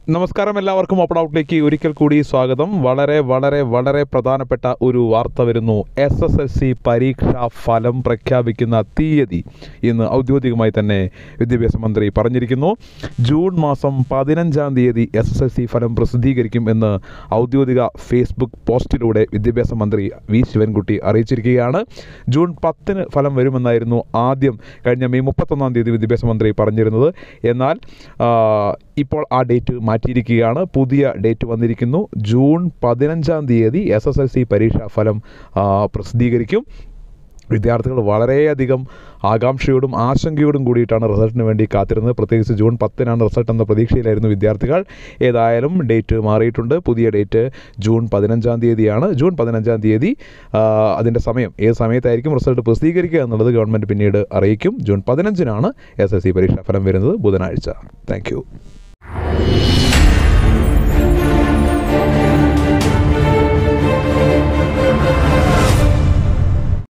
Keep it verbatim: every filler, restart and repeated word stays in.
നമസ്കാരം, എല്ലാവർക്കും ഓപ്പൺ ഔട്ടിലേക്ക് ഒരിക്കൽ കൂടി സ്വാഗതം. വളരെ വളരെ വളരെ പ്രധാനപ്പെട്ട ഒരു വാർത്ത വരുന്നു. എസ് എസ് എൽ സി പരീക്ഷാ ഫലം പ്രഖ്യാപിക്കുന്ന തീയതി ഇന്ന് ഔദ്യോഗികമായി തന്നെ വിദ്യാഭ്യാസ മന്ത്രി പറഞ്ഞിരിക്കുന്നു. ജൂൺ മാസം പതിനഞ്ചാം തീയതി എസ് എസ് എൽ സി ഫലം പ്രസിദ്ധീകരിക്കും എന്ന് ഔദ്യോഗിക ഫേസ്ബുക്ക് പോസ്റ്റിലൂടെ വിദ്യാഭ്യാസ മന്ത്രി വി ശിവൻകുട്ടി അറിയിച്ചിരിക്കുകയാണ്. ജൂൺ പത്തിന് ഫലം വരുമെന്നായിരുന്നു ആദ്യം കഴിഞ്ഞ മെയ് മുപ്പത്തൊന്നാം തീയതി വിദ്യാഭ്യാസ മന്ത്രി പറഞ്ഞിരുന്നത്. എന്നാൽ ഇപ്പോൾ ആ ഡേറ്റ് മാറ്റിയിരിക്കുകയാണ്. പുതിയ ഡേറ്റ് വന്നിരിക്കുന്നു. ജൂൺ പതിനഞ്ചാം തീയതി എസ് എസ് എൽ സി പരീക്ഷാ ഫലം പ്രസിദ്ധീകരിക്കും. വിദ്യാർത്ഥികൾ വളരെയധികം ആകാംക്ഷയോടും ആശങ്കയോടും കൂടിയിട്ടാണ് റിസൾട്ടിന് വേണ്ടി കാത്തിരുന്നത്. പ്രത്യേകിച്ച് ജൂൺ പത്തിനാണ് റിസൾട്ട് എന്ന പ്രതീക്ഷയിലായിരുന്നു വിദ്യാർത്ഥികൾ. ഏതായാലും ഡേറ്റ് മാറിയിട്ടുണ്ട്. പുതിയ ഡേറ്റ് ജൂൺ പതിനഞ്ചാം തീയതിയാണ്. ജൂൺ പതിനഞ്ചാം തീയതി അതിൻ്റെ സമയം ഏത് സമയത്തായിരിക്കും റിസൾട്ട് പ്രസിദ്ധീകരിക്കുക എന്നുള്ളത് ഗവൺമെൻറ് പിന്നീട് അറിയിക്കും. ജൂൺ പതിനഞ്ചിനാണ് എസ് എസ് എൽ സി പരീക്ഷാ ഫലം വരുന്നത്, ബുധനാഴ്ച. Thank U.